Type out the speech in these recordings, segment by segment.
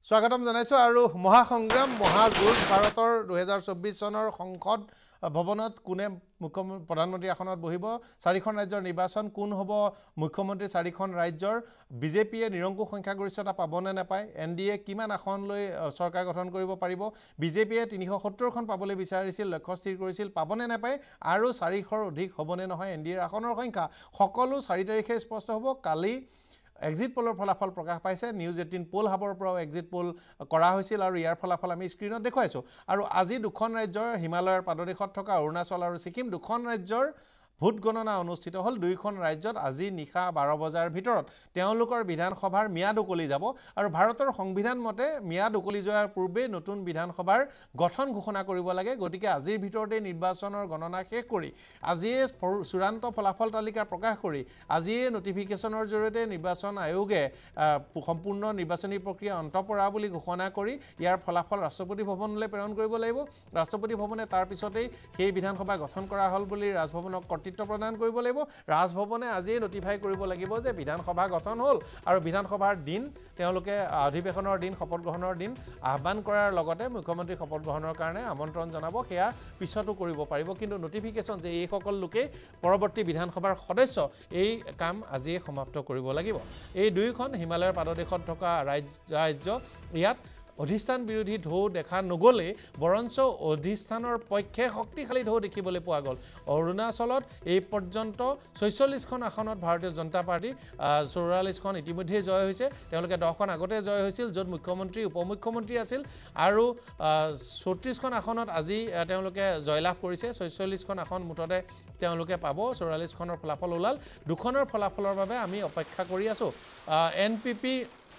স্বাগতম জনাইছো আৰু মহাসংগ্ৰাম মহাযুঁজ ভাৰতৰ 2024 চনৰ সংসদ ভৱনত কোনে মুখ্যমন্ত্ৰী প্ৰধানমন্ত্ৰী আসনত বহিব চাৰিখন ৰাজ্যৰ নিৰ্বাচন কোন হ'ব মুখ্যমন্ত্ৰী চাৰিখন ৰাজ্যৰ বিজেপিয়ে নিৰংকুশ সংখ্যাগৰিষ্ঠতা পাবনে নাপায় এনডিএ কিমান আসন লৈ চৰকাৰ গঠন কৰিব পাৰিব বিজেপিয়ে 370খন পাবলৈ বিচাৰিছিল লক্ষ্য স্থিৰ কৰিছিল পাবনে নাপায় আৰু 400ৰ অধিক হ'বনে নহয় এনডিএৰ আসনৰ সংখ্যা সকলো 4 তাৰিখে স্পষ্ট হ'ব কালি এক্সিট পোলৰ ফলাফল প্ৰকাশ পাইছে নিউজ 18 পোল হাবৰ পৰা এক্সিট পোল কৰা হৈছিল আৰু ইয়াৰ ফলাফল আমি স্ক্ৰিনত দেখুৱাইছো আৰু আজি দুখন ৰাজ্যৰ হিমালয়ৰ পাদদেশত থকা অৰুণাচল আৰু ছিকিম দুখন ৰাজ্যৰ ভোট গণনা অনুষ্ঠিত হ'ল দুইখন ৰাজ্যত আজি নিশা 12 বজাৰ ভিতৰত তেওঁলোকৰ বিধানসভাৰ মিয়াদ উকলি যাব আৰু ভাৰতৰ সংবিধান মতে মিয়াদ উকলি যোৱাৰ পূৰ্বে নতুন বিধানসভাৰ গঠন ঘোষণা কৰিব লাগে গতিকে আজিৰ ভিতৰতে নিৰ্বাচনৰ গণনা শেষ কৰি আজিয়ে চূড়ান্ত ফলাফল তালিকা প্ৰকাশ কৰি আজিয়ে নটিফিকেশনৰ জৰিয়তে নিৰ্বাচন আয়োগে সম্পূৰ্ণ নিৰ্বাচনী প্ৰক্ৰিয়া অন্ত পৰা বুলি ঘোষণা কৰি ইয়াৰ ফলাফল ৰাষ্ট্ৰপতি ভৱনলৈ প্ৰেৰণ কৰিব লাগিব ৰাষ্ট্ৰপতি ভৱনে তাৰ পিছতেই সেই বিধানসভা গঠন কৰা হ'ল বুলি ৰাজভৱনক কৰ্তৃত্ব প্ৰদান কৰিব লাগিব ৰাজভৱনে আজি নটিফাই কৰিব লাগিব যে বিধানসভা গঠন হ'ল আৰু বিধানসভাৰ দিন তেওঁলোকে অধিৱেশনৰ দিন শপত গ্ৰহণৰ দিন আহ্বান কৰাৰ লগতে মুখ্যমন্ত্ৰী শপত গ্ৰহণৰ কাৰণে আমন্ত্ৰণ জনাব সেয়া পিছতো কৰিব পাৰিব কিন্তু নটিফিকেশন যে এই সকল লোকে পৰৱৰ্তী বিধানসভাৰ সদস্য এই কাম আজি সমাপ্ত কৰিব লাগিব এই দুইখন হিমালয়ৰ পাদদেশত থকা ৰাজ্য ইয়াত অধিষ্ঠান বিৰোধী ঢৌ দেখা নগলে বৰঞ্চ অধিষ্ঠানৰ পক্ষে শক্তিশালী ঢৌ দেখিবলৈ পোৱা গ'ল অৰুণাচলত এই পৰ্যন্ত 46খন আসনত ভাৰতীয় জনতা পাৰ্টি 44খন ইতিমধ্যে জয় হৈছে তেওঁলোকে 10খন আগতে জয় হৈছিল য'ত মুখ্যমন্ত্ৰী উপমুখ্যমন্ত্ৰী আছিল আৰু 34খন আসনত আজি তেওঁলোকে জয়লাভ কৰিছে 46খন আসন মুঠতে তেওঁলোকে পাব 44খনৰ ফলাফল ওলাল দুখনৰ ফলাফলৰ বাবে আমি অপেক্ষা কৰি আছো এনপিপি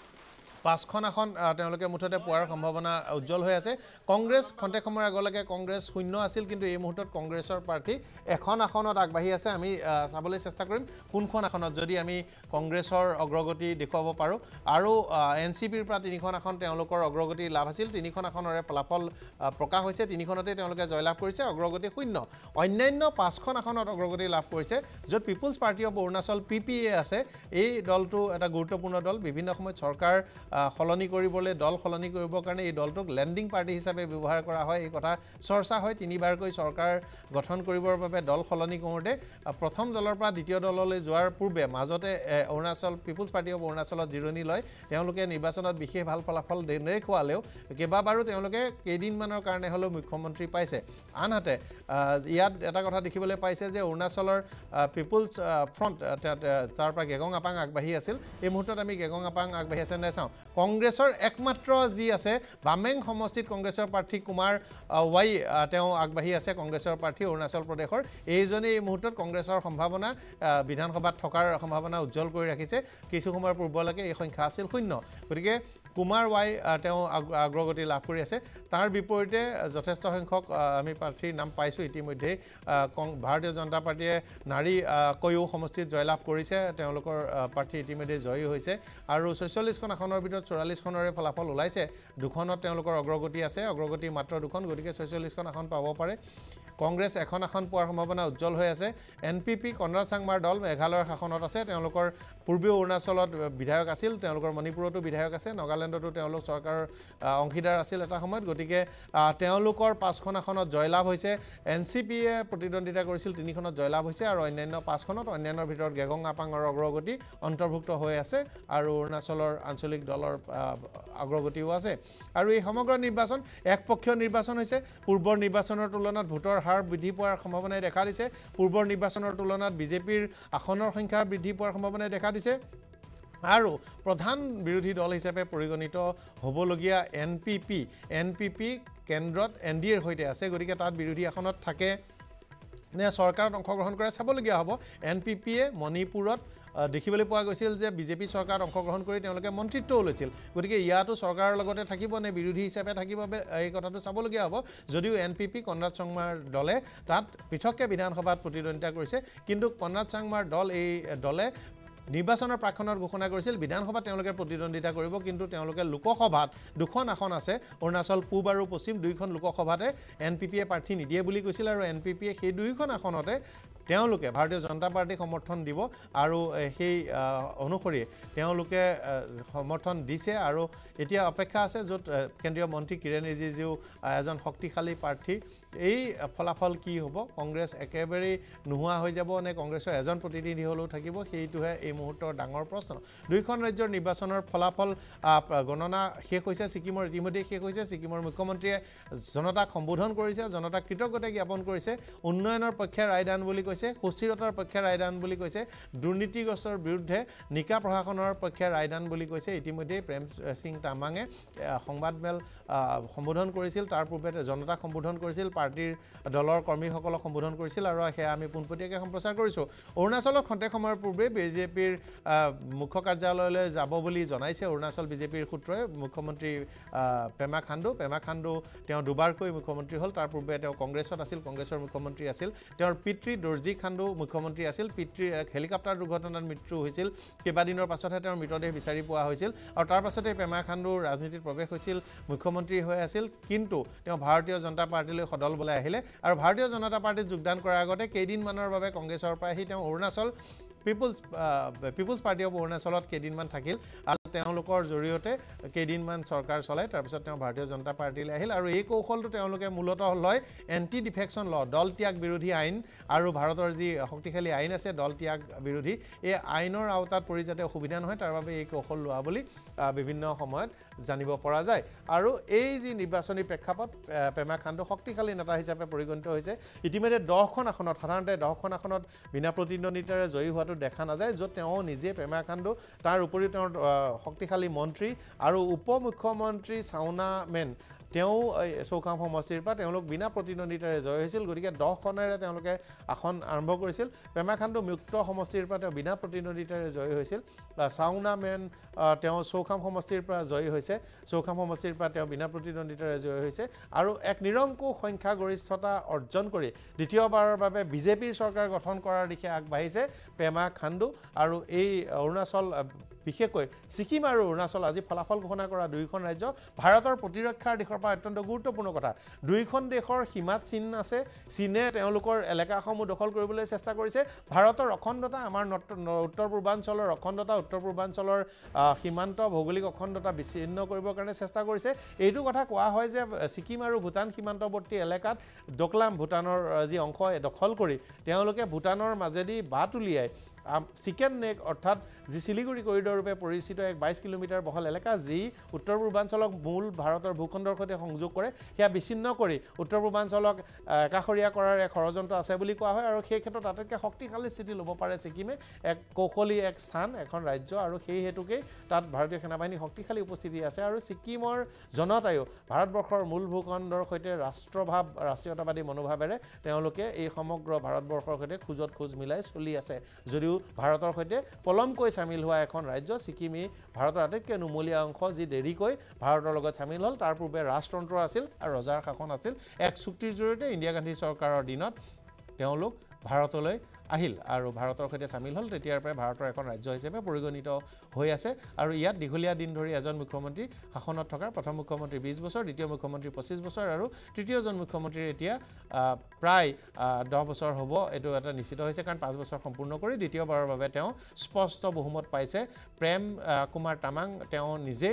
5খন আসন তেওঁলোকে মুঠতে পোৱাৰ সম্ভাৱনা উজ্জ্বল হৈ আছে কংগ্ৰেছ খন্তেক সময়ৰ আগলৈকে কংগ্ৰেছ শূন্য আছিল কিন্তু এই মুহূৰ্তত কংগ্ৰেছৰ প্ৰাৰ্থী এখন আসনত আগবাঢ়ি আছে আমি চাবলৈ চেষ্টা কৰিম কোনখন আসনত যদি আমি কংগ্ৰেছৰ অগ্ৰগতি দেখুৱাব পাৰো আৰু এনচিপিৰ পৰা 3খন আসন তেওঁলোকৰ অগ্ৰগতি লাভ আছিল 3খন আসনৰে ফলাফল প্ৰকাশ হৈছে 3খনতে তেওঁলোকে জয়লাভ কৰিছে অগ্ৰগতি শূন্য অন্যান্য 5খন আসনত অগ্ৰগতি লাভ কৰিছে য'ত people's party of Arunachal PPA আছে এই দলটো এটা গুৰুত্বপূৰ্ণ দল বিভিন্ন সময়ত চৰকাৰ খলনি কৰিবলৈ দল খলনি কৰিবৰ কাৰণে এই দলটোক লেন্ডিং পাৰ্টি হিচাপে ব্যৱহাৰ কৰা হয় এই কথা চৰ্চা হয় তিনিবাৰকৈ চৰকাৰ গঠন কৰিবৰ বাবে দল খলনি কৰোঁতে প্ৰথম দলৰ পৰা দ্বিতীয় দললৈ যোৱাৰ পূৰ্বে মাজতে অৰুণাচল পিপলছ পাৰ্টি অফ অৰুণাচলত জিৰণি লয় তেওঁলোকে নিৰ্বাচনত বিশেষ ভাল ফলাফল দেখুৱালেও কেইবাবাৰো তেওঁলোকে কেইদিনমানৰ কাৰণে হ'লেও মুখ্যমন্ত্ৰী পাইছে আনহাতে ইয়াত এটা কথা দেখিবলৈ পাইছে যে অৰুণাচলৰ পিপলছ ফ্ৰণ্ট তাৰ পৰা গেগং আপাং আগবাঢ়ি আছিল এই মুহূৰ্তত আমি গেগং আপাং আগবাঢ়ি আছে নে চাওঁ কংগ্ৰেছৰ একমাত্ৰ যি আছে বামেং সমষ্টিত কংগ্ৰেছৰ প্ৰাৰ্থী কুমাৰ ৱাই তেওঁ আগবাঢ়ি আছে কংগ্ৰেছৰ প্ৰাৰ্থী অৰুণাচল প্ৰদেশৰ এইজনে এই মুহূৰ্তত কংগ্ৰেছৰ সম্ভাৱনা বিধানসভাত থকাৰ সম্ভাৱনা উজ্জ্বল কৰি ৰাখিছে কিছু সময়ৰ পূৰ্বলৈকে এই সংখ্যা আছিল শূন্য গতিকে কুমাৰ ৱাই তেওঁ অগ্ৰগতি লাভ কৰি আছে তাৰ বিপৰীতে যথেষ্ট সংখ্যক আমি প্ৰাৰ্থীৰ নাম পাইছোঁ ইতিমধ্যে ভাৰতীয় জনতা পাৰ্টিয়ে নাৰী কৈও সমষ্টিত জয়লাভ কৰিছে তেওঁলোকৰ প্ৰাৰ্থী ইতিমধ্যে জয়ী হৈছে আৰু 46খন আসনৰ ভিতৰত 44খনৰে ফলাফল ওলাইছে দুখনত তেওঁলোকৰ অগ্ৰগতি আছে অগ্ৰগতি মাত্ৰ দুখন গতিকে 46খন আসন পাব পাৰে কংগ্ৰেছ এখন আসন পোৱাৰ সম্ভাৱনা উজ্জ্বল হৈ আছে এনপিপি কনৰাড চাংমাৰ দল মেঘালয়ৰ শাসনত আছে তেওঁলোকৰ পূৰ্বীয় অৰুণাচলত বিধায়ক আছিল তেওঁলোকৰ মণিপুৰতো বিধায়ক আছে নাগালেণ্ডতো তেওঁলোক চৰকাৰৰ অংশীদাৰ আছিল এটা সময়ত গতিকে তেওঁলোকৰ 5খন আসনত জয়লাভ হৈছে এনচিপিয়ে প্ৰতিদ্বন্দ্বিতা কৰিছিল 3খনত জয়লাভ হৈছে আৰু অন্যান্য 5খনত অন্যান্যৰ ভিতৰত গেগং আপাঙৰ অগ্ৰগতি অন্তৰ্ভুক্ত হৈ আছে আৰু অৰুণাচলৰ আঞ্চলিক দলৰ অগ্ৰগতিও আছে আৰু এই সমগ্ৰ নিৰ্বাচন একপক্ষীয় নিৰ্বাচন হৈছে পূৰ্বৰ নিৰ্বাচনৰ তুলনাত ভোটৰ হাৰ বৃদ্ধি পোৱাৰ সম্ভাৱনাই দেখা দিছে পূৰ্বৰ নিৰ্বাচনৰ তুলনাত বিজেপিৰ আসনৰ সংখ্যা বৃদ্ধি পোৱাৰ সম্ভাৱনাই দেখা দিছে আৰু প্ৰধান বিৰোধী দল হিচাপে পৰিগণিত হ'বলগীয়া এনপিপি কেন্দ্ৰত এনডিএৰ সৈতে আছে গতিকে তাত বিৰোধী আসনত থাকে নে চৰকাৰত অংশগ্ৰহণ কৰে চাবলগীয়া হ'ব এনপিপিয়ে মণিপুৰত দেখিবলৈ পোৱা গৈছিল যে বিজেপি চৰকাৰত অংশগ্ৰহণ কৰি তেওঁলোকে মন্ত্ৰিত্বও লৈছিল গতিকে ইয়াতো চৰকাৰৰ লগতে থাকিব নে বিৰোধী হিচাপে থাকিব এই কথাটো চাবলগীয়া হ'ব যদিও এনপিপি কনৰাড চাংমাৰ দলে তাত পৃথককৈ বিধানসভাত প্ৰতিদ্বন্দ্বিতা কৰিছে কিন্তু কনৰাড চাংমাৰ দলে নিৰ্বাচনৰ প্ৰাক্ষণত ঘোষণা কৰিছিল বিধানসভাত তেওঁলোকে প্ৰতিদ্বন্দ্বিতা কৰিব কিন্তু তেওঁলোকে লোকসভাত দুখন আসন আছে অৰুণাচল পূব আৰু পশ্চিম দুইখন লোকসভাতে এনপিপিয়ে প্ৰাৰ্থী নিদিয়ে বুলি কৈছিল আৰু এনপিপিয়ে সেই দুইখন আসনতে তেওঁলোকে ভাৰতীয় জনতা পাৰ্টিক সমৰ্থন দিব আৰু সেই অনুসৰি তেওঁলোকে সমৰ্থন দিছে আৰু এতিয়া অপেক্ষা আছে য'ত কেন্দ্ৰীয় মন্ত্ৰী কিৰেণ ৰিজিজু এজন শক্তিশালী প্ৰাৰ্থী এই ফলাফল কি হ'ব কংগ্ৰেছ একেবাৰে নোহোৱা হৈ যাব নে কংগ্ৰেছৰ এজন প্ৰতিনিধি হ'লেও থাকিব সেইটোহে এই মুহূৰ্তৰ ডাঙৰ প্ৰশ্ন দুইখন ৰাজ্যৰ নিৰ্বাচনৰ ফলাফল গণনা শেষ হৈছে ছিকিমৰ ইতিমধ্যে শেষ হৈছে ছিকিমৰ মুখ্যমন্ত্ৰীয়ে জনতাক সম্বোধন কৰিছে জনতাক কৃতজ্ঞতা জ্ঞাপন কৰিছে উন্নয়নৰ পক্ষে ৰায়দান বুলি কৈছে সুস্থিৰতাৰ পক্ষে ৰায়দান বুলি কৈছে দুৰ্নীতিগ্ৰস্তৰ বিৰুদ্ধে নিকা প্ৰশাসনৰ পক্ষে ৰায়দান বুলি কৈছে ইতিমধ্যে প্ৰেম সিং তামাঙে সংবাদমেল সম্বোধন কৰিছিল তাৰ পূৰ্বে জনতাক সম্বোধন কৰিছিল পাৰ্টিৰ দলৰ কৰ্মীসকলক সম্বোধন কৰিছিল আৰু সেয়া আমি পোনপটীয়াকৈ সম্প্ৰচাৰ কৰিছোঁ অৰুণাচলৰ খন্তেক সময়ৰ পূৰ্বে বিজেপিৰ মুখ্য কাৰ্যালয়লৈ যাব বুলি জনাইছে অৰুণাচল বিজেপিৰ সূত্ৰই মুখ্যমন্ত্ৰী পেমা খাণ্ডু তেওঁ দুবাৰকৈ মুখ্যমন্ত্ৰী হ'ল তাৰ পূৰ্বে তেওঁ কংগ্ৰেছত আছিল কংগ্ৰেছৰ মুখ্যমন্ত্ৰী আছিল তেওঁৰ পিতৃ দৰ্জী খাণ্ডু মুখ্যমন্ত্ৰী আছিল পিতৃৰ হেলিকপ্টাৰ দুৰ্ঘটনাত মৃত্যু হৈছিল কেইবাদিনৰ পাছতহে তেওঁৰ মৃতদেহ বিচাৰি পোৱা হৈছিল আৰু তাৰ পাছতে পেমা খাণ্ডুৰ ৰাজনীতিত প্ৰৱেশ হৈছিল মুখ্যমন্ত্ৰী হৈ আছিল কিন্তু তেওঁ ভাৰতীয় জনতা পাৰ্টিলৈ সদল বলাই আহিলে আৰু ভাৰতীয় জনতা পাৰ্টিত যোগদান কৰাৰ আগতে কেইদিনমানৰ বাবে কংগ্ৰেছৰ পৰা আহি তেওঁ অৰুণাচল পিপুলছ পাৰ্টি অফ অৰুণাচলত কেইদিনমান থাকিল আৰু তেওঁলোকৰ জৰিয়তে কেইদিনমান চৰকাৰ চলাই তাৰপিছত তেওঁ ভাৰতীয় জনতা পাৰ্টিলৈ আহিল আৰু এই কৌশলটো তেওঁলোকে মূলতঃ লয় এণ্টি ডিফেকশ্যন ল দল ত্যাগ বিৰোধী আইন আৰু ভাৰতৰ যি শক্তিশালী আইন আছে দল ত্যাগ বিৰোধী এই আইনৰ আওতাত পৰি যাতে অসুবিধা নহয় তাৰ বাবে এই কৌশল লোৱা বুলি বিভিন্ন সময়ত জানিব পৰা যায় আৰু এই যি নিৰ্বাচনী প্ৰেক্ষাপট পেমা খাণ্ডু শক্তিশালী নেতা হিচাপে পৰিগণিত হৈছে ইতিমধ্যে 10খন আসনত সাধাৰণতে 10খন আসনত বিনা প্ৰতিদ্বন্দ্বিতাৰে জয়ী হোৱাটো দেখা নাযায় য'ত তেওঁ নিজে পেমা খাণ্ডু তাৰ উপৰিও তেওঁৰ শক্তিশালী মন্ত্ৰী আৰু উপ মুখ্যমন্ত্ৰী চাওনা মেন তেওঁ চৌখাম সমষ্টিৰ পৰা তেওঁলোক বিনা প্ৰতিদ্বন্দ্বিতাৰে জয় হৈছিল গতিকে 10খনেৰে তেওঁলোকে আসন আৰম্ভ কৰিছিল পেমা খাণ্ডু মুক্ত সমষ্টিৰ পৰা তেওঁ বিনা প্ৰতিদ্বন্দ্বিতাৰে জয় হৈছিল চাওনা মেন তেওঁ চৌখাম সমষ্টিৰ পৰা জয় হৈছে চৌখাম সমষ্টিৰ পৰা তেওঁ বিনা প্ৰতিদ্বন্দ্বিতাৰে জয় হৈছে আৰু এক নিৰংকুশ সংখ্যাগৰিষ্ঠতা অৰ্জন কৰি দ্বিতীয়বাৰৰ বাবে বিজেপিৰ চৰকাৰ গঠন কৰাৰ দিশে আগবাঢ়িছে পেমা খাণ্ডু আৰু এই অৰুণাচল বিশেষকৈ ছিকিম আৰু অৰুণাচল আজি ফলাফল ঘোষণা কৰা দুইখন ৰাজ্য ভাৰতৰ প্ৰতিৰক্ষাৰ দিশৰ পৰা অত্যন্ত গুৰুত্বপূৰ্ণ কথা দুইখন দেশৰ সীমাত চীন আছে চীনে তেওঁলোকৰ এলেকাসমূহ দখল কৰিবলৈ চেষ্টা কৰিছে ভাৰতৰ অখণ্ডতা আমাৰ উত্তৰ পূৰ্বাঞ্চলৰ অখণ্ডতা উত্তৰ পূৰ্বাঞ্চলৰ সীমান্ত ভৌগোলিক অখণ্ডতা বিচ্ছিন্ন কৰিবৰ কাৰণে চেষ্টা কৰিছে এইটো কথা কোৱা হয় যে ছিকিম আৰু ভূটান সীমান্তৱৰ্তী এলেকাত ডকলাম ভূটানৰ যি অংশ দখল কৰি তেওঁলোকে ভূটানৰ মাজেদি বাট উলিয়াই চিকেন নেক অৰ্থাৎ যি শিলিগুৰি কৰিডৰ ৰূপে পৰিচিত এক 22 কিলোমিটাৰ বহল এলেকা যি উত্তৰ পূৰ্বাঞ্চলক মূল ভাৰতৰ ভূখণ্ডৰ সৈতে সংযোগ কৰে সেয়া বিচ্ছিন্ন কৰি উত্তৰ পূৰ্বাঞ্চলক একাষৰীয়া কৰাৰ এক ষড়যন্ত্ৰ আছে বুলি কোৱা হয় আৰু সেই ক্ষেত্ৰত আটাইতকৈ শক্তিশালী স্থিতি ল'ব পাৰে ছিকিমে এক কৌশলী এক স্থান এখন ৰাজ্য আৰু সেই হেতুকেই তাত ভাৰতীয় সেনাবাহিনী শক্তিশালী উপস্থিতি আছে আৰু ছিকিমৰ জনতায়ো ভাৰতবৰ্ষৰ মূল ভূখণ্ডৰ সৈতে ৰাষ্ট্ৰীয়তাবাদী মনোভাৱেৰে তেওঁলোকে এই সমগ্ৰ ভাৰতবৰ্ষৰ সৈতে খোজত খোজ মিলাই চলি আছে যদিও ভাৰতৰ সৈতে পলমকৈ সামিল হোৱা এখন ৰাজ্য ছিকিমে ভাৰতৰ আটাইতকৈ নুমলীয়া অংশ যি দেৰিকৈ ভাৰতৰ লগত সামিল হ'ল তাৰ পূৰ্বে ৰাজতন্ত্ৰ আছিল আৰু ৰজাৰ শাসন আছিল এক চুক্তিৰ জৰিয়তে ইন্দিৰা গান্ধী চৰকাৰৰ দিনত তেওঁলোক ভাৰতলৈ আহিল আৰু ভাৰতৰ সৈতে সামিল হ'ল তেতিয়াৰ পৰা ভাৰতৰ এখন ৰাজ্য হিচাপে পৰিগণিত হৈ আছে আৰু ইয়াত দীঘলীয়া দিন ধৰি এজন মুখ্যমন্ত্ৰী শাসনত থকাৰ প্ৰথম মুখ্যমন্ত্ৰী 20 বছৰ দ্বিতীয় মুখ্যমন্ত্ৰী 25 বছৰ আৰু তৃতীয়জন মুখ্যমন্ত্ৰীৰ এতিয়া প্ৰায় 10 বছৰ হ'ব এইটো এটা নিশ্চিত হৈছে কাৰণ 5 বছৰ সম্পূৰ্ণ কৰি দ্বিতীয়বাৰৰ বাবে তেওঁ স্পষ্ট বহুমত পাইছে প্ৰেম কুমাৰ তামাং তেওঁ নিজে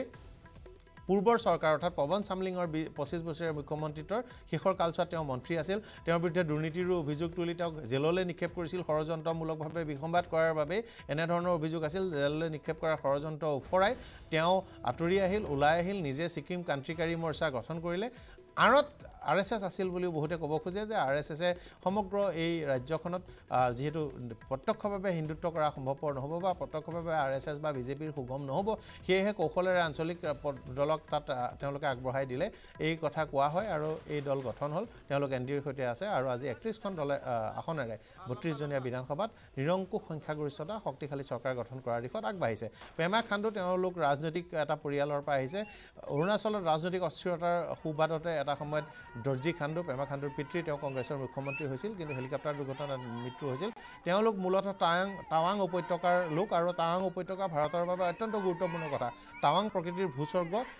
পূৰ্বৰ চৰকাৰ অৰ্থাৎ পৱন চামলিঙৰ 25 বছৰীয়া মুখ্যমন্ত্ৰীত্বৰ শেষৰ কালছোৱাত তেওঁ মন্ত্ৰী আছিল তেওঁৰ বিৰুদ্ধে দুৰ্নীতিৰো অভিযোগ তুলি তেওঁক জেললৈ নিক্ষেপ কৰিছিল ষড়যন্ত্ৰমূলকভাৱে বিসম্বাদ কৰাৰ বাবে এনেধৰণৰ অভিযোগ আছিল জেললৈ নিক্ষেপ কৰাৰ ষড়যন্ত্ৰ উফৰাই তেওঁ আঁতৰি আহিল ওলাই আহিল নিজে ছিকিম ক্ৰান্তিকাৰী মৰ্চা গঠন কৰিলে আৰত RSS আছিল বুলিও বহুতে ক'ব খোজে যে RSSে সমগ্ৰ এই ৰাজ্যখনত যেহেতু প্ৰত্যক্ষভাৱে হিন্দুত্ব কৰা সম্ভৱপৰ নহ'ব বা প্ৰত্যক্ষভাৱে RSS বা বিজেপিৰ সুগম নহ'ব সেয়েহে কৌশলেৰে আঞ্চলিক দলক তাত তেওঁলোকে আগবঢ়াই দিলে এই কথা কোৱা হয় আৰু এই দল গঠন হ'ল তেওঁলোক এনডিৰ সৈতে আছে আৰু আজি 31খন দলে আসনেৰে 32 জনীয়া বিধানসভাত নিৰংকুশ সংখ্যাগৰিষ্ঠতা শক্তিশালী চৰকাৰ গঠন কৰাৰ দিশত আগবাঢ়িছে পেমা খাণ্ডু তেওঁলোক ৰাজনৈতিক এটা পৰিয়ালৰ পৰা আহিছে অৰুণাচলৰ ৰাজনৈতিক অস্থিৰতাৰ সুবাদতে এটা সময়ত দৰ্জী খাণ্ডু পেমা খাণ্ডুৰ পিতৃ তেওঁ কংগ্ৰেছৰ মুখ্যমন্ত্ৰী হৈছিল কিন্তু হেলিকপ্টাৰ দুৰ্ঘটনাত মৃত্যু হৈছিল তেওঁলোক মূলতঃ টাৱাং উপত্যকাৰ লোক আৰু টাৱাং উপত্যকা ভাৰতৰ বাবে অত্যন্ত গুৰুত্বপূৰ্ণ কথা টাৱাং প্ৰকৃতিৰ ভূস্বৰ্গ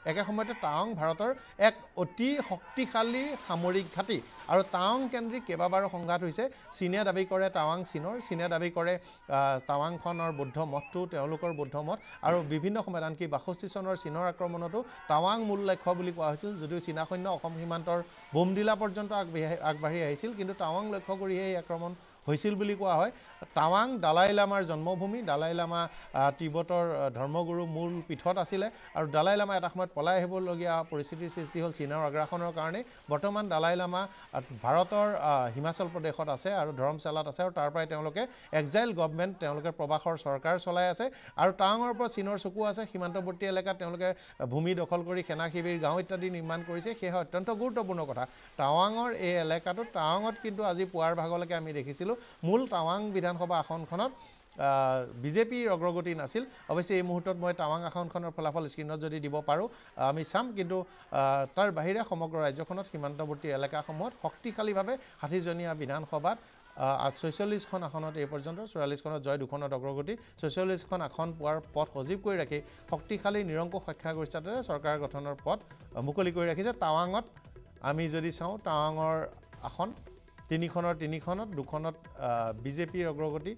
একে সময়তে টাৱাং ভাৰতৰ এক অতি শক্তিশালী সামৰিক ঘাটি আৰু টাৱাং কেন্দ্ৰিক কেইবাবাৰো সংঘাত হৈছে চীনে দাবী কৰে টাৱাং চীনে দাবী কৰে টাৱাংখনৰ বৌদ্ধ মঠটো তেওঁলোকৰ বৌদ্ধ মঠ আৰু বিভিন্ন সময়ত আনকি ৬২ চনৰ চীনৰ আক্ৰমণতো টাৱাং মূল লক্ষ্য বুলি কোৱা হৈছিল যদিও চীনা সৈন্য অসম সীমান্তৰ বোমদিলা পৰ্যন্ত আগবাঢ়ি আহিছিল কিন্তু টাৱাং লক্ষ্য কৰি এই আক্ৰমণ হৈছিল বুলি কোৱা হয় টাৱাং দালাই লামাৰ জন্মভূমি দালাই লামা তিব্বতৰ ধৰ্মগুৰু মূল পীঠত আছিলে আৰু দালাই লামা এটা সময়ত পলাই আহিবলগীয়া পৰিস্থিতিৰ সৃষ্টি হ'ল চীনৰ আগ্ৰাসনৰ কাৰণে বৰ্তমান দালাই লামা ভাৰতৰ হিমাচল প্ৰদেশত আছে আৰু ধৰ্মশালাত আছে আৰু তাৰ পৰাই তেওঁলোকে এক্সাইল গভৰ্ণমেণ্ট তেওঁলোকে প্ৰবাসৰ চৰকাৰ চলাই আছে আৰু টাৱাঙৰ ওপৰত চীনৰ চকু আছে সীমান্তৱৰ্তী এলেকাত তেওঁলোকে ভূমি দখল কৰি সেনা শিবিৰ গাঁও ইত্যাদি নিৰ্মাণ কৰিছে সেয়া অত্যন্ত গুৰুত্বপূৰ্ণ কথা টাৱাঙৰ এই এলেকাটোত টাৱাঙত কিন্তু আজি পুৱাৰ ভাগলৈকে আমি দেখিছিলোঁ মূল টাৱাং বিধানসভা আসনখনত বিজেপিৰ অগ্ৰগতি নাছিল অৱশ্যে এই মুহূৰ্তত মই টাৱাং আসনখনৰ ফলাফল স্ক্ৰীনত যদি দিব পাৰোঁ আমি চাম কিন্তু তাৰ বাহিৰে সমগ্ৰ ৰাজ্যখনত সীমান্তৱৰ্তী এলেকাসমূহত শক্তিশালীভাৱে ৬০জনীয়া বিধানসভাত ৪৬খন আসনত এই পৰ্যন্ত ৪৪খনত জয় ২খনত অগ্ৰগতি ৪৬খন আসন পোৱাৰ পথ সজীৱ কৰি ৰাখি শক্তিশালী নিৰংকুশ সংখ্যাগৰিষ্ঠতাৰে চৰকাৰ গঠনৰ পথ মুকলি কৰি ৰাখিছে টাৱাঙত আমি যদি চাওঁ টাৱাঙৰ আসন ৩খনত ২খনত বিজেপিৰ অগ্ৰগতি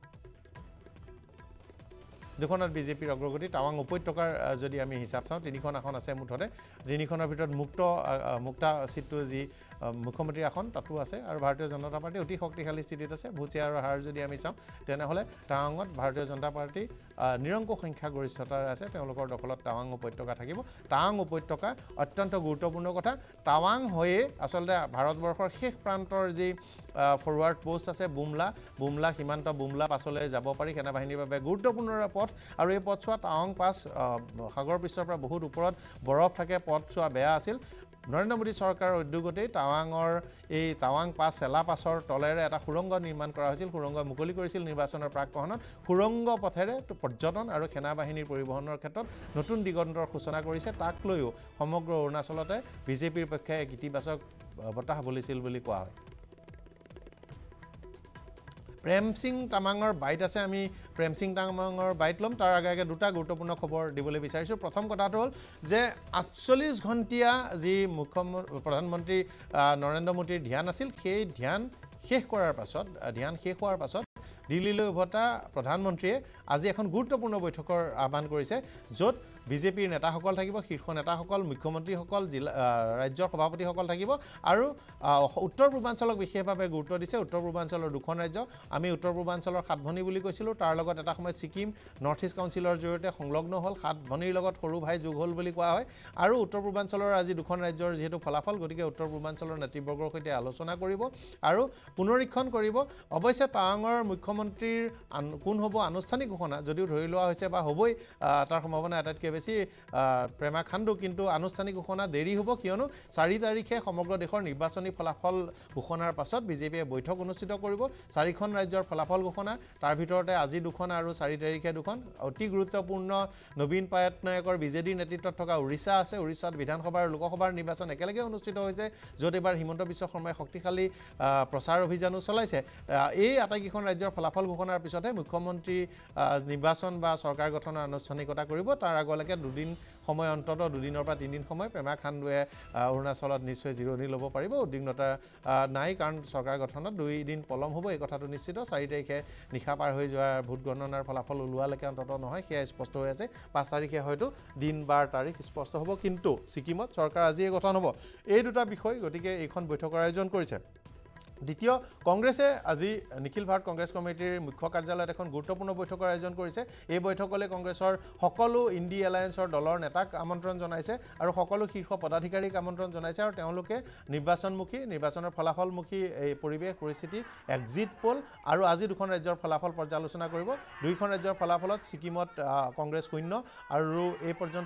টাৱাং উপত্যকাৰ যদি আমি হিচাপ চাওঁ ৩খন আসন আছে মুঠতে ৩খনৰ ভিতৰত মুক্তা চিটটো যি মুখ্যমন্ত্ৰীৰ আসন তাতো আছে আৰু ভাৰতীয় জনতা পাৰ্টি অতি শক্তিশালী স্থিতিত আছে ভোট শ্বেয়াৰৰ হাৰ যদি আমি চাওঁ তেনেহ'লে টাৱাঙত ভাৰতীয় জনতা পাৰ্টি নিৰংকুশ সংখ্যাগৰিষ্ঠতাৰ আছে তেওঁলোকৰ দখলত টাৱাং উপত্যকা থাকিব টাৱাং উপত্যকা অত্যন্ত গুৰুত্বপূৰ্ণ কথা টাৱাং হৈয়ে আচলতে ভাৰতবৰ্ষৰ শেষ প্ৰান্তৰ যি ফৰৱাৰ্ড পোষ্ট আছে বুমলা সীমান্ত বুমলা পাছলৈ যাব পাৰি সেনাবাহিনীৰ বাবে গুৰুত্বপূৰ্ণ পথ আৰু এই পথছোৱা টাৱাং পাছ সাগৰ পৃষ্ঠৰ পৰা বহুত ওপৰত বৰফ থাকে পথছোৱা বেয়া আছিল নৰেন্দ্ৰ মোদী চৰকাৰৰ উদ্যোগতেই টাৱাঙৰ এই টাৱাং পাছ চেলা পাছৰ তলেৰে এটা সুৰংগ নিৰ্মাণ কৰা হৈছিল সুৰংগ মুকলি কৰিছিল নিৰ্বাচনৰ প্ৰাককহনত সুৰংগ পথেৰে পৰ্যটন আৰু সেনাবাহিনীৰ পৰিবহণৰ ক্ষেত্ৰত নতুন দিগন্তৰ সূচনা কৰিছে তাক লৈও সমগ্ৰ অৰুণাচলতে বিজেপিৰ পক্ষে এক ইতিবাচক বতাহ বলিছিল বুলি কোৱা হয় প্ৰেম সিং তামাঙৰ বাইট আছে আমি প্ৰেম সিং তামাঙৰ বাইট ল'ম তাৰ আগে দুটা গুৰুত্বপূৰ্ণ খবৰ দিবলৈ বিচাৰিছোঁ প্ৰথম কথাটো হ'ল যে ৪৮ ঘণ্টীয়া যি প্ৰধানমন্ত্ৰী নৰেন্দ্ৰ মোদীৰ ধ্যান আছিল সেই ধ্যান শেষ হোৱাৰ পাছত দিল্লীলৈ উভতা প্ৰধানমন্ত্ৰীয়ে আজি এখন গুৰুত্বপূৰ্ণ বৈঠকৰ আহ্বান কৰিছে য'ত বিজেপিৰ নেতাসকল থাকিব শীৰ্ষ নেতাসকল মুখ্যমন্ত্ৰীসকল জিলা ৰাজ্যৰ সভাপতিসকল থাকিব আৰু উত্তৰ পূৰ্বাঞ্চলক বিশেষভাৱে গুৰুত্ব দিছে উত্তৰ পূৰ্বাঞ্চলৰ দুখন ৰাজ্য আমি উত্তৰ পূৰ্বাঞ্চলৰ ৭ ভনী বুলি কৈছিলোঁ তাৰ লগত এটা সময়ত ছিকিম নৰ্থ ইষ্ট কাউন্সিলৰ জৰিয়তে সংলগ্ন হ'ল ৭ ভনীৰ লগত সৰু ভাই যোগ হ'ল বুলি কোৱা হয় আৰু উত্তৰ পূৰ্বাঞ্চলৰ আজি দুখন ৰাজ্যৰ যিহেতু ফলাফল গতিকে উত্তৰ পূৰ্বাঞ্চলৰ নেতৃবৰ্গৰ সৈতে আলোচনা কৰিব আৰু পুনৰীক্ষণ কৰিব অৱশ্যে টাৱাঙৰ মুখ্যমন্ত্ৰীৰ কোন হ'ব আনুষ্ঠানিক ঘোষণা যদিও ধৰি লোৱা হৈছে বা হ'বই তাৰ সম্ভাৱনা আটাইতকৈ বেছি প্ৰেমা খাণ্ডু কিন্তু আনুষ্ঠানিক ঘোষণা দেৰি হ'ব কিয়নো ৪ তাৰিখে সমগ্ৰ দেশৰ নিৰ্বাচনী ফলাফল ঘোষণাৰ পাছত বিজেপিয়ে বৈঠক অনুষ্ঠিত কৰিব ৪খন ৰাজ্যৰ ফলাফল ঘোষণা তাৰ ভিতৰতে আজি ২খন আৰু ৪ তাৰিখে ২খন অতি গুৰুত্বপূৰ্ণ নবীন পাটনায়কৰ বিজেডিৰ নেতৃত্বত থকা উৰিষ্যা আছে উৰিষ্যাত বিধানসভা আৰু লোকসভাৰ নিৰ্বাচন একেলগে অনুষ্ঠিত হৈছে য'ত এবাৰ হিমন্ত বিশ্ব শৰ্মাই শক্তিশালী প্ৰচাৰ অভিযানো চলাইছে এই আটাইকেইখন ৰাজ্যৰ ফলাফল ঘোষণাৰ পিছতহে মুখ্যমন্ত্ৰী নিৰ্বাচন বা চৰকাৰ গঠনৰ আনুষ্ঠানিকতা কৰিব তাৰ আগলৈকে দুদিন সময় অন্তত দুদিনৰ পৰা ৩ দিন সময় প্ৰেমা খাণ্ডুৱে অৰুণাচলত নিশ্চয় জিৰণি ল'ব পাৰিব উদ্বিগ্নতা নাই কাৰণ চৰকাৰ গঠনত 2 দিন পলম হ'ব এই কথাটো নিশ্চিত ৪ তাৰিখে নিশা পাৰ হৈ যোৱাৰ ভোট গণনাৰ ফলাফল ওলোৱালৈকে অন্তত নহয় সেয়া স্পষ্ট হৈ আছে ৫ তাৰিখে হয়তো দিন বাৰ তাৰিখ স্পষ্ট হ'ব কিন্তু ছিকিমত চৰকাৰ আজিয়ে গঠন হ'ব এই দুটা বিষয় গতিকে এইখন বৈঠকৰ আয়োজন কৰিছে দ্বিতীয় কংগ্ৰেছে আজি নিখিল ভাৰত কংগ্ৰেছ কমিটিৰ মুখ্য কাৰ্যালয়ত এখন গুৰুত্বপূৰ্ণ বৈঠকৰ আয়োজন কৰিছে এই বৈঠকলৈ কংগ্ৰেছৰ সকলো ইণ্ডি এলায়েন্সৰ দলৰ নেতাক আমন্ত্ৰণ জনাইছে আৰু সকলো শীৰ্ষ পদাধিকাৰীক আমন্ত্ৰণ জনাইছে আৰু তেওঁলোকে নিৰ্বাচনৰ ফলাফলমুখী এই পৰিৱেশ পৰিস্থিতি এক্সিট পোল আৰু আজি 2খন ৰাজ্যৰ ফলাফল পৰ্যালোচনা কৰিব 2খন ৰাজ্যৰ ফলাফলত ছিকিমত কংগ্ৰেছ শূন্য আৰু এই পৰ্যন্ত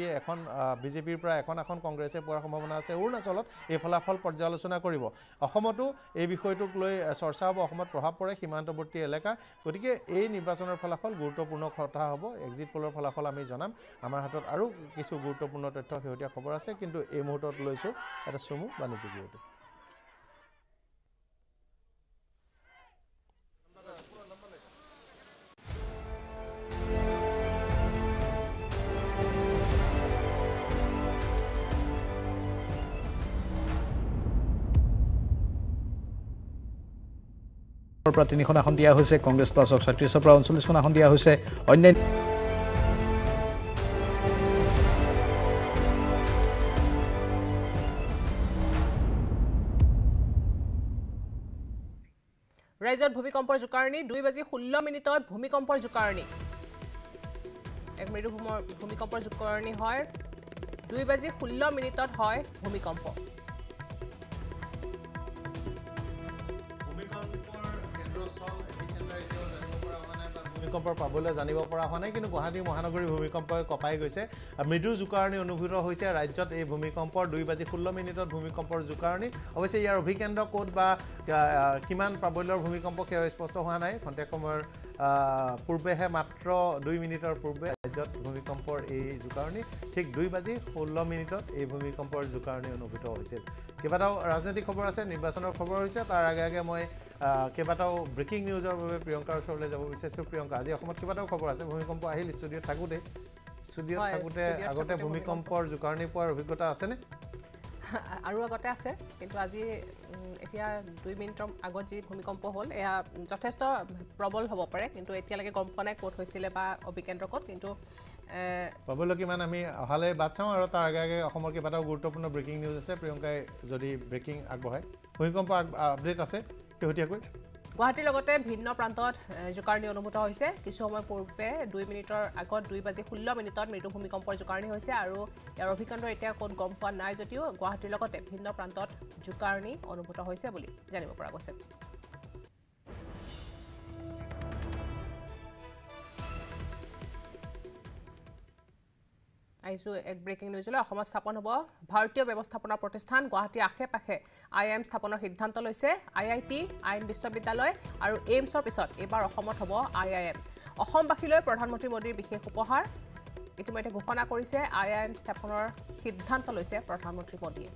বিজেপিৰ পৰা এখন আসন কংগ্ৰেছে পোৱাৰ সম্ভাৱনা আছে অৰুণাচলত এই ফলাফল পৰ্যালোচনা কৰিব অসমতো এই বিষয়টোক লৈ চৰ্চা হ'ব অসমত প্ৰভাৱ পৰে সীমান্তৱৰ্তী এলেকা গতিকে এই নিৰ্বাচনৰ ফলাফল গুৰুত্বপূৰ্ণ কথা হ'ব এক্সিট পোলৰ ফলাফল আমি জনাম আমাৰ হাতত আৰু কিছু গুৰুত্বপূৰ্ণ তথ্য শেহতীয়া খবৰ আছে কিন্তু এই মুহূৰ্তত লৈছোঁ এটা চমু বাণিজ্যিক বিৰতি পৰা 3খন আসন দিয়া হৈছে কংগ্ৰেছ প্লাছক 37ৰ পৰা 39খন আসন দিয়া হৈছে অন্যান্য ৰাজ্যত ভূমিকম্পৰ জোকাৰণি 2:16 ভূমিকম্পৰ জোকাৰণি এক মৃদু ভূমিকম্পৰ জোকাৰণি হয় 2:16 হয় ভূমিকম্প ভূমিকম্পৰ পাবলৈ জানিব পৰা হোৱা নাই কিন্তু গুৱাহাটী মহানগৰী ভূমিকম্পই কঁপাই গৈছে মৃদু জোকাৰণি অনুভূত হৈছে ৰাজ্যত এই ভূমিকম্পৰ 2:16 ভূমিকম্পৰ জোকাৰণি অৱশ্যে ইয়াৰ অভিকেন্দ্ৰ ক'ত বা কিমান প্ৰাবল্যৰ ভূমিকম্প সেয়া স্পষ্ট হোৱা নাই খন্তেক সময়ৰ পূৰ্বেহে মাত্ৰ 2 মিনিটৰ পূৰ্বে ৰাজ্যত ভূমিকম্পৰ এই জোকাৰণি ঠিক 2:16 এই ভূমিকম্পৰ জোকাৰণি অনুভূত হৈছিল কেইবাটাও ৰাজনৈতিক খবৰ আছে নিৰ্বাচনৰ খবৰ হৈছে তাৰ আগে মই কেইবাটাও ব্ৰেকিং নিউজৰ বাবে প্ৰিয়ংকাৰ ওচৰলৈ যাব বিচাৰিছোঁ প্ৰিয়ংকা আজি অসমত কেইবাটাও খবৰ আছে ভূমিকম্প আহিল ষ্টুডিঅ'ত থাকোঁতে আগতে ভূমিকম্পৰ জোকাৰণি পোৱাৰ অভিজ্ঞতা আছেনে আৰু আগতে আছে কিন্তু আজি এতিয়া 2 মিনিটৰ আগত যি ভূমিকম্প হ'ল এয়া যথেষ্ট প্ৰবল হ'ব পাৰে কিন্তু এতিয়ালৈকে গম পোৱা নাই ক'ত হৈছিলে বা অভিকেন্দ্ৰ ক'ত কিন্তু পাবলৈ কিমান আমি অহালৈ বাট চাওঁ আৰু তাৰ আগে অসমৰ কেইবাটাও গুৰুত্বপূৰ্ণ ব্ৰেকিং নিউজ আছে প্ৰিয়ংকাই যদি ব্ৰেকিং আগবঢ়ায় ভূমিকম্প আপডেট আছে শেহতীয়াকৈ গুৱাহাটীৰ লগতে ভিন্ন প্ৰান্তত জোকাৰণি অনুভূত হৈছে কিছু সময় পূৰ্বে 2 মিনিটৰ আগত 2:16 মৃদু ভূমিকম্পৰ জোকাৰণি হৈছে আৰু ইয়াৰ অভিকেন্দ্ৰ এতিয়া ক'ত গম পোৱা নাই যদিও গুৱাহাটীৰ লগতে ভিন্ন প্ৰান্তত জোকাৰণি অনুভূত হৈছে বুলি জানিব পৰা গৈছে আইছো এক ব্ৰেকিং নিউজলৈ অসমত স্থাপন হ'ব ভাৰতীয় ব্যৱস্থাপনা প্ৰতিষ্ঠান গুৱাহাটীৰ আশে-পাশে IIM স্থাপনৰ সিদ্ধান্ত লৈছে IIT আইন বিশ্ববিদ্যালয় আৰু এইমছৰ পিছত এবাৰ অসমত হ'ব IIM অসমবাসীলৈ প্ৰধানমন্ত্ৰী মোদীৰ বিশেষ উপহাৰ ইতিমধ্যে ঘোষণা কৰিছে IIM স্থাপনৰ সিদ্ধান্ত লৈছে প্ৰধানমন্ত্ৰী মোদীয়ে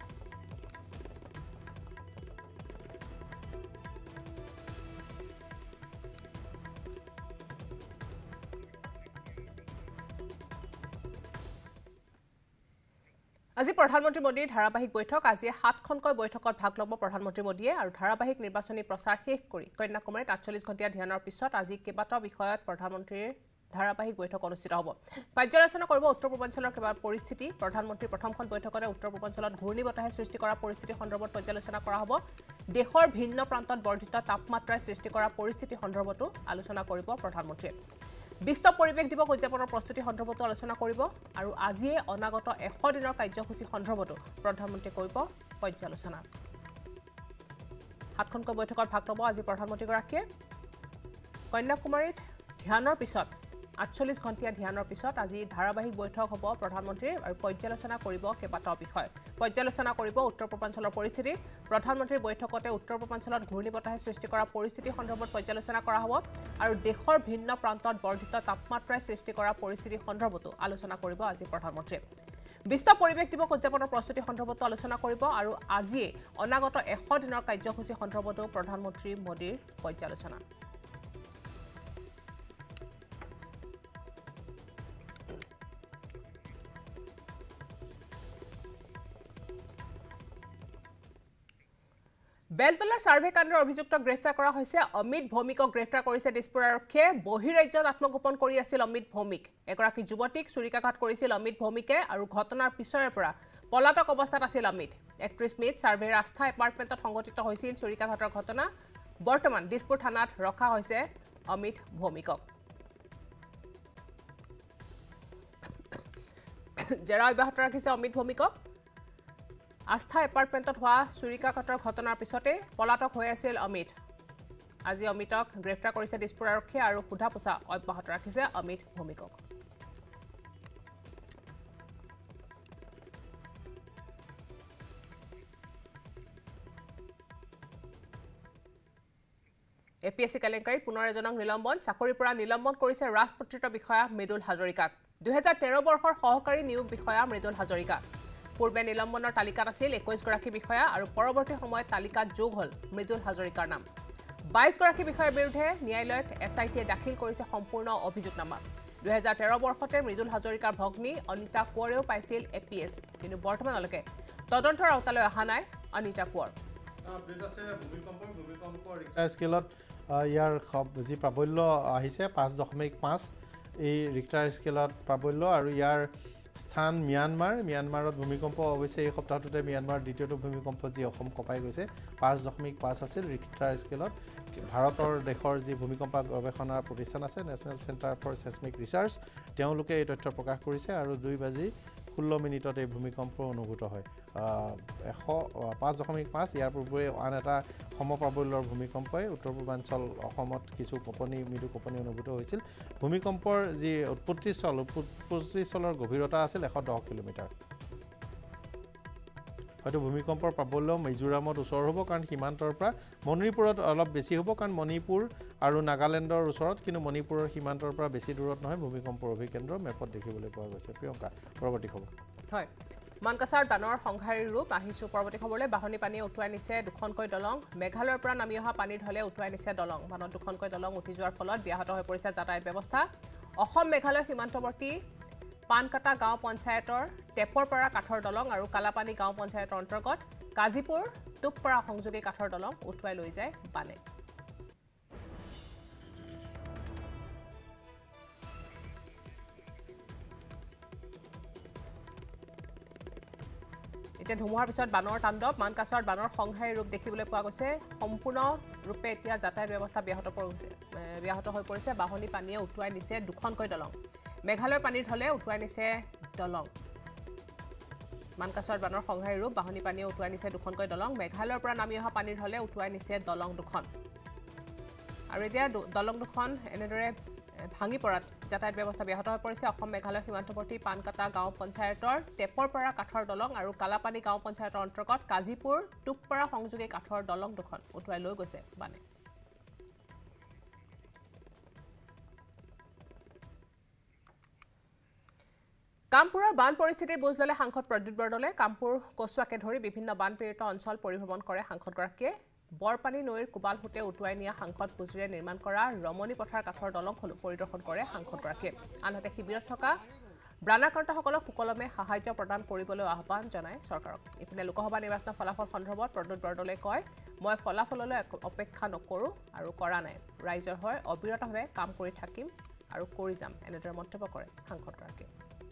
আজি প্ৰধানমন্ত্ৰী মোদীৰ ধাৰাবাহিক বৈঠক আজি 7খনকৈ বৈঠকত ভাগ ল'ব প্ৰধানমন্ত্ৰী মোদীয়ে আৰু ধাৰাবাহিক নিৰ্বাচনী প্ৰচাৰ শেষ কৰি কন্যাকুমাৰীত 48 ঘণ্টীয়া ধ্যানৰ পিছত আজি কেইবাটাও বিষয়ত প্ৰধানমন্ত্ৰীৰ ধাৰাবাহিক বৈঠক অনুষ্ঠিত হ'ব পৰ্যালোচনা কৰিব উত্তৰ পূৰ্বাঞ্চলৰ কেইবা পৰিস্থিতি প্ৰধানমন্ত্ৰীৰ প্ৰথমখন বৈঠকতে উত্তৰ পূৰ্বাঞ্চলত ঘূৰ্ণীবতাহে সৃষ্টি কৰা পৰিস্থিতি সন্দৰ্ভত পৰ্যালোচনা কৰা হ'ব দেশৰ ভিন্ন প্ৰান্তত বৰ্ধিত তাপমাত্ৰাই সৃষ্টি কৰা পৰিস্থিতি সন্দৰ্ভতো আলোচনা কৰিব প্ৰধানমন্ত্ৰীয়ে বিশ্ব পৰিৱেশ দিৱস উদযাপনৰ প্ৰস্তুতি সন্দৰ্ভতো আলোচনা কৰিব আৰু আজিয়ে অনাগত 100 দিনৰ কাৰ্যসূচী সন্দৰ্ভতো প্ৰধানমন্ত্ৰীয়ে কৰিব পৰ্যালোচনা 7খনকৈ বৈঠকত ভাগ ল'ব আজি প্ৰধানমন্ত্ৰীগৰাকীয়ে কন্যাকুমাৰীত ধ্যানৰ পিছত 48 ঘণ্টীয়া ধ্যানৰ পিছত আজি ধাৰাবাহিক বৈঠক হ'ব প্ৰধানমন্ত্ৰীৰ আৰু পৰ্যালোচনা কৰিব কেইবাটাও বিষয় পৰ্যালোচনা কৰিব উত্তৰ পূৰ্বাঞ্চলৰ পৰিস্থিতি প্ৰধানমন্ত্ৰীৰ বৈঠকতে উত্তৰ পূৰ্বাঞ্চলত ঘূৰ্ণীবতাহে সৃষ্টি কৰা পৰিস্থিতি সন্দৰ্ভত পৰ্যালোচনা কৰা হ'ব আৰু দেশৰ ভিন্ন প্ৰান্তত বৰ্ধিত তাপমাত্ৰাই সৃষ্টি কৰা পৰিস্থিতি সন্দৰ্ভতো আলোচনা কৰিব আজি প্ৰধানমন্ত্ৰীয়ে বিশ্ব পৰিৱেশ দিৱস উদযাপনৰ প্ৰস্তুতি সন্দৰ্ভতো আলোচনা কৰিব আৰু আজিয়ে অনাগত 100 দিনৰ কাৰ্যসূচী সন্দৰ্ভতো প্ৰধানমন্ত্ৰী মোদীৰ পৰ্যালোচনা বেলতলাৰ সাৰ্ভে কাণ্ডৰ অভিযুক্ত গ্ৰেফতাৰ কৰা হৈছে অমিত ভৌমিকক গ্ৰেফতাৰ কৰিছে দিছপুৰ আৰক্ষীয়ে বহিৰাজ্যত আত্মগোপন কৰি আছিল অমিত ভৌমিক এগৰাকী যুৱতীক চুৰিকাঘাত কৰিছিল অমিত ভৌমিকে আৰু ঘটনাৰ পিছৰে পৰা পলাতক অৱস্থাত আছিল অমিত 31 মেত সাৰ্ভেৰ আস্থা এপাৰ্টমেণ্টত সংঘটিত হৈছিল চুৰিকাঘাতৰ ঘটনা বৰ্তমান দিছপুৰ থানাত ৰখা হৈছে অমিত ভৌমিকক জেৰা অব্যাহত ৰাখিছে অমিত ভৌমিকক আস্থা এপাৰ্টমেণ্টত হোৱা চুৰিকাঘাতৰ ঘটনাৰ পিছতে পলাতক হৈ আছিল অমিত আজি অমিতক গ্ৰেফতাৰ কৰিছে দিছপুৰ আৰক্ষীয়ে আৰু সোধা পোছা অব্যাহত ৰাখিছে অমিত ভৌমিকক এপিএসসি কেলেংকাৰীত পুনৰ এজনক নিলম্বন চাকৰিৰ পৰা নিলম্বন কৰিছে ৰাজপত্ৰিত বিষয়া মৃদুল হাজৰিকাক 2013 বৰ্ষৰ সহকাৰী নিয়োগ বিষয়া মৃদুল হাজৰিকা পূৰ্বে নিলম্বনৰ তালিকাত আছিল 21 গৰাকী বিষয়া আৰু পৰৱৰ্তী সময়ত তালিকাত যোগ হ'ল মৃদুল হাজৰিকাৰ নাম 22 গৰাকী বিষয়াৰ বিৰুদ্ধে ন্যায়ালয়ত এছআইটিয়ে দাখিল কৰিছে সম্পূৰ্ণ অভিযোগনামা 2013 বৰ্ষতে মৃদুল হাজৰিকাৰ ভগ্নী অনিতা কোঁৱৰেও পাইছিল এপিএছ কিন্তু বৰ্তমানলৈকে তদন্তৰ আওতালৈ অহা নাই অনিতা কোঁৱৰ আপডেট আছে ভূমিকম্পৰ ৰিক্টাৰ স্কেলত ইয়াৰ যি প্ৰাবল্য আহিছে 5.5 এই ৰিক্টাৰ স্কেলত প্ৰাবল্য আৰু ইয়াৰ স্থান মিয়ানমাৰত ভূমিকম্প অৱশ্যে এই সপ্তাহটোতে মিয়ানমাৰ দ্বিতীয়টো ভূমিকম্প যি অসম কঁপাই গৈছে 5.5 আছিল ৰিক্টাৰ স্কেলত ভাৰতৰ দেশৰ যি ভূমিকম্প গৱেষণা প্ৰতিষ্ঠান আছে national centre for seismic research তেওঁলোকে এই তথ্য প্ৰকাশ কৰিছে আৰু 2:16 এই ভূমিকম্প অনুভূত হয় 5.5 ইয়াৰ পূৰ্বে আন এটা সমপ্ৰাবল্যৰ ভূমিকম্পই উত্তৰ পূৰ্বাঞ্চল অসমত কিছু মৃদু কঁপনি অনুভূত হৈছিল ভূমিকম্পৰ যি উৎপত্তিস্থলৰ গভীৰতা আছিল 110 কিলোমিটাৰ হয়তো ভূমিকম্পৰ প্ৰাবল্য মিজোৰামত ওচৰ হ'ব কাৰণ সীমান্তৰ পৰা মণিপুৰত অলপ বেছি হ'ব কাৰণ মণিপুৰ আৰু নাগালেণ্ডৰ ওচৰত কিন্তু মণিপুৰৰ সীমান্তৰ পৰা বেছি দূৰত নহয় ভূমিকম্পৰ অভিকেন্দ্ৰ মেপত দেখিবলৈ পোৱা গৈছে প্ৰিয়ংকা পৰৱৰ্তী খবৰ হয় মানকাছাৰ বানৰ সংহাৰী ৰূপ আহিছো পৰৱৰ্তী খবৰলৈ বাহনী পানীয়ে উটুৱাই নিছে দুখনকৈ দলং মেঘালয়ৰ পৰা নামি অহা পানীৰ ঢলে উটুৱাই নিছে দলং বানত দুখনকৈ দলং উঠি যোৱাৰ ফলত ব্যাহত হৈ পৰিছে যাতায়াত ব্যৱস্থা অসম মেঘালয় সীমান্তৱৰ্তী পানকাটা গাঁও পঞ্চায়তৰ টেপৰ পৰা কাঠৰ দলং আৰু কালাপানী গাঁও পঞ্চায়তৰ অন্তৰ্গত কাজিপুৰ টুপপাৰা সংযোগী কাঠৰ দলং উটুৱাই লৈ যায় বানে এতিয়া ধুমুহাৰ পিছত বানৰ তাণ্ডৱ মানকাছাৰত বানৰ সংহাৰী ৰূপ দেখিবলৈ পোৱা গৈছে সম্পূৰ্ণৰূপে এতিয়া যাতায়াত ব্যৱস্থা ব্যাহত হৈ পৰিছে বাহনী পানীয়ে উটুৱাই নিছে দুখনকৈ দলং মেঘালয়ৰ পানীৰ ঢলে উটুৱাই নিছে দলং মানকাছাৰত বানৰ সংহাৰী ৰূপ বাহনী পানীয়ে উটুৱাই নিছে দুখনকৈ দলং মেঘালয়ৰ পৰা নামি অহা পানীৰ ঢলে উটুৱাই নিছে দলং দুখন আৰু এতিয়া দলং দুখন এনেদৰে ভাঙি পৰাত যাতায়াত ব্যৱস্থা ব্যাহত হৈ পৰিছে অসম মেঘালয় সীমান্তৱৰ্তী পানকাটা গাঁও পঞ্চায়তৰ টেপৰ পৰা কাঠৰ দলং আৰু কালাপানী গাঁও পঞ্চায়তৰ অন্তৰ্গত কাজিপুৰ টুপপাৰা সংযোগী কাঠৰ দলং দুখন উটুৱাই লৈ গৈছে বানে কামপুৰৰ বান পৰিস্থিতিৰ বুজ ল'লে সাংসদ প্ৰদ্যুৎ বৰদলৈ কামপুৰ কচুৱাকে ধৰি বিভিন্ন বানপীড়িত অঞ্চল পৰিভ্ৰমণ কৰে সাংসদগৰাকীয়ে বৰপানী নৈৰ কোবাল হোতে উটুৱাই নিয়া সাংসদ পুঁজিৰে নিৰ্মাণ কৰা ৰমণী পথাৰ কাঠৰ দলংখনো পৰিদৰ্শন কৰে সাংসদগৰাকীয়ে আনহাতে শিবিৰত থকা ব্ৰাণাক্ৰান্তসকলক সুকলমে সাহায্য প্ৰদান কৰিবলৈ আহ্বান জনায় চৰকাৰক ইপিনে লোকসভা নিৰ্বাচনৰ ফলাফল সন্দৰ্ভত প্ৰদ্যুৎ বৰদলৈ কয় মই ফলাফললৈ অপেক্ষা নকৰোঁ আৰু কৰা নাই ৰাইজৰ হৈ অবিৰতভাৱে কাম কৰি থাকিম আৰু কৰি যাম এনেদৰে মন্তব্য কৰে সাংসদগৰাকীয়ে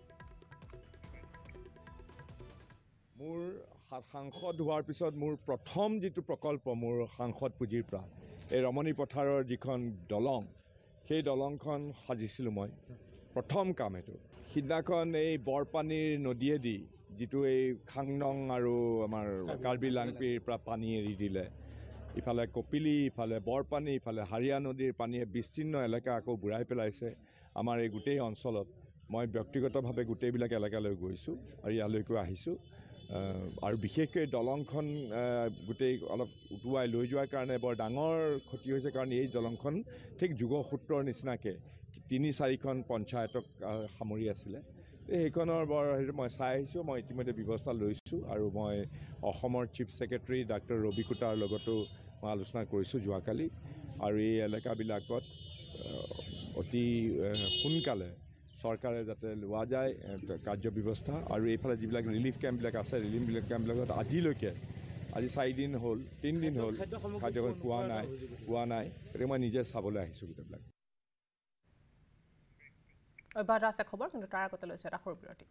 মোৰ সাংসদ হোৱাৰ পিছত মোৰ প্ৰথম যিটো প্ৰকল্প মোৰ সাংসদ পুঁজিৰ পৰা এই ৰমণী পথাৰৰ যিখন দলং সেই দলংখন সাজিছিলোঁ মই প্ৰথম কাম এইটো সিদিনাখন এই বৰপানীৰ নদীয়েদি যিটো এই খাংনং আৰু আমাৰ কাৰ্বি লাংপিৰ পৰা পানী এৰি দিলে ইফালে কপিলি ইফালে বৰপানী ইফালে হাৰিয়া নদীৰ পানীয়ে বিস্তীৰ্ণ এলেকা আকৌ বুঢ়াই পেলাইছে আমাৰ এই গোটেই অঞ্চলত মই ব্যক্তিগতভাৱে গোটেইবিলাক এলেকালৈ গৈছোঁ আৰু ইয়ালৈকো আহিছোঁ আৰু বিশেষকৈ দলংখন গোটেই অলপ উটুৱাই লৈ যোৱাৰ কাৰণে বৰ ডাঙৰ ক্ষতি হৈছে কাৰণ এই দলংখন ঠিক যোগসূত্ৰৰ নিচিনাকৈ 3-4খন পঞ্চায়তক সামৰি আছিলে সেইখনৰ বৰ হেৰি মই চাই আহিছোঁ মই ইতিমধ্যে ব্যৱস্থা লৈছোঁ আৰু মই অসমৰ চিফ ছেক্ৰেটাৰী ডাক্তৰ ৰবি কুটাৰ লগতো মই আলোচনা কৰিছোঁ যোৱাকালি আৰু এই এলেকাবিলাকত অতি সোনকালে চৰকাৰে যাতে লোৱা যায় কাৰ্যব্যৱস্থা আৰু এইফালে যিবিলাক ৰিলিফ কেম্পবিলাক আছে ৰিলিফ কেম্পবিলাকত আজি 4 দিন হ'ল 3 দিন হ'ল খাদ্য পোৱা নাই গতিকে মই নিজে চাবলৈ আহিছোঁ গোটেইবিলাক অব্যাহত আছে খবৰ কিন্তু তাৰ আগতে লৈছোঁ এটা সৰু বিৰতি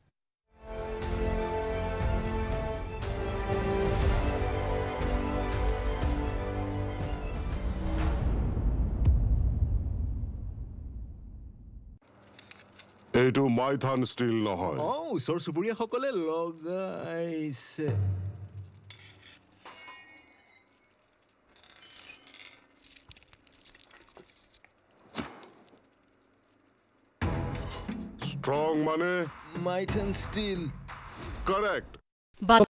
এইটো মাইথান ষ্টিল নহয় ওচৰ চুবুৰীয়াসকলে লগাইছে ষ্ট্ৰং মানে মাইথান ষ্টিল কাৰেক্ট